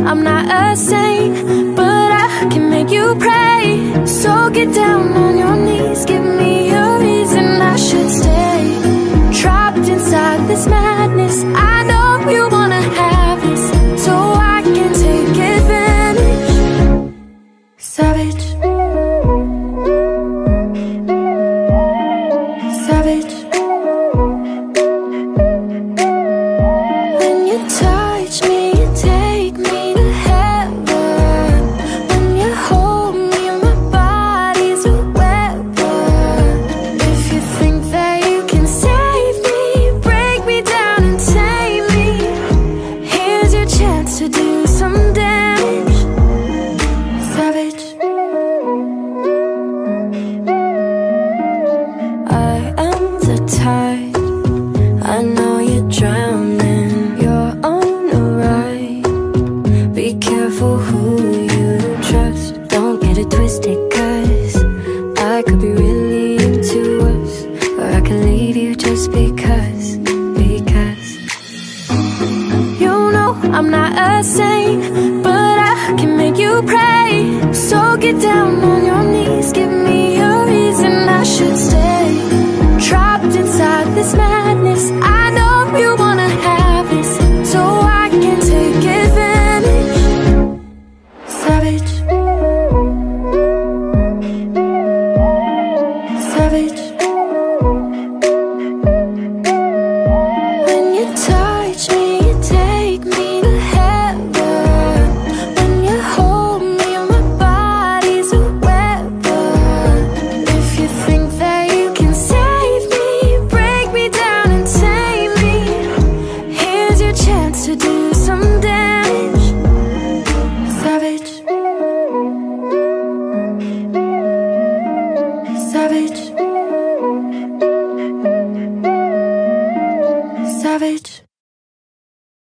I'm not a saint, but I can make you pray. So get down on your knees, give me a reason I should stay. Trapped inside this madness, I know you wanna have this, so I can take advantage. Savage, savage. When you touch me, you take me to heaven. When you hold me, my body's a weapon. If you think that you can save me, break me down and tame me, here's your chance to do some damage. Savage. I am the tide, I know you're drowning, you're on the ride. Be careful who you trust, don't get it twisted, cause I could be really into us, or I could leave you just because. You know I'm not a saint, but I can make you pray. So get down